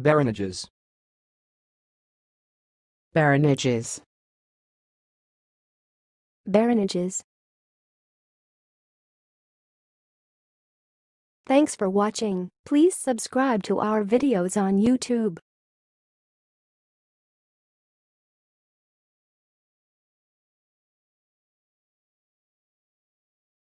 Baronages. Baronages. Baronages. Thanks for watching. Please subscribe to our videos on YouTube.